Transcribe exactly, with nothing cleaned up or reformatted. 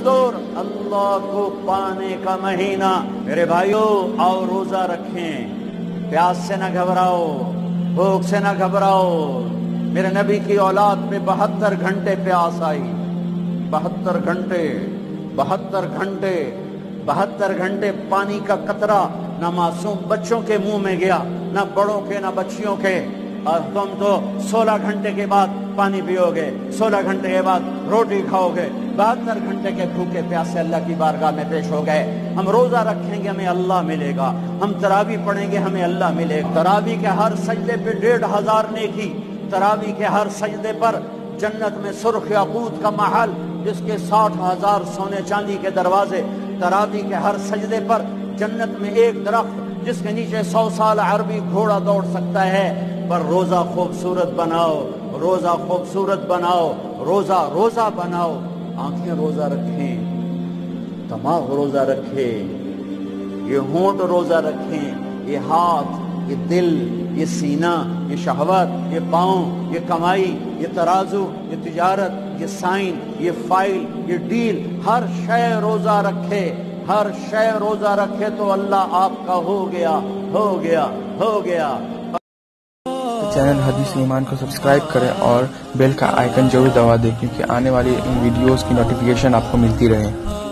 मंजूर, अल्लाह को पाने का महीना। मेरे भाइयों, आओ रोजा रखें, प्यास से न घबराओ, भूख से न घबराओ। मेरे नबी की औलाद पे बहत्तर घंटे प्यास आई, बहत्तर घंटे बहत्तर घंटे बहत्तर घंटे पानी का कतरा न मासूम बच्चों के मुंह में गया, न बड़ों के न बच्चियों के। और तुम तो सोलह घंटे के बाद पानी पियोगे, सोलह घंटे के बाद रोटी खाओगे। बहत्तर घंटे के भूखे प्यासे अल्लाह की बारगाह में पेश हो गए। हम रोजा रखेंगे, हमें अल्लाह मिलेगा। हम तरावी पढ़ेंगे, हमें अल्लाह मिलेगा। तरावी के हर सजदे पे डेढ़ हजार नेकी, तरावी के हर सजदे पर जन्नत में सुर्ख याकूत का महल, जिसके साठ हजार सोने चांदी के दरवाजे। तरावी के हर सजदे पर जन्नत में एक दरख्त, जिसके नीचे सौ साल अरबी घोड़ा दौड़ सकता है। पर रोजा खूबसूरत बनाओ, रोजा खूबसूरत बनाओ, रोजा रोजा बनाओ। आंखें रोजा रखें, दिमाग रोजा रखें, ये होंठ रोजा रखें, ये हाथ, ये दिल, ये सीना, ये शहवत, ये पाँव, ये कमाई, ये तराजू, ये तिजारत, ये साइन, ये फाइल, ये डील, हर शय रोजा रखे, हर शय रोजा रखे तो अल्लाह आपका हो गया, हो गया, हो गया। चैनल हदीस ईमान को सब्सक्राइब करें और बेल का आइकन जरूर दबा दें, क्योंकि आने वाली इन वीडियोस की नोटिफिकेशन आपको मिलती रहे।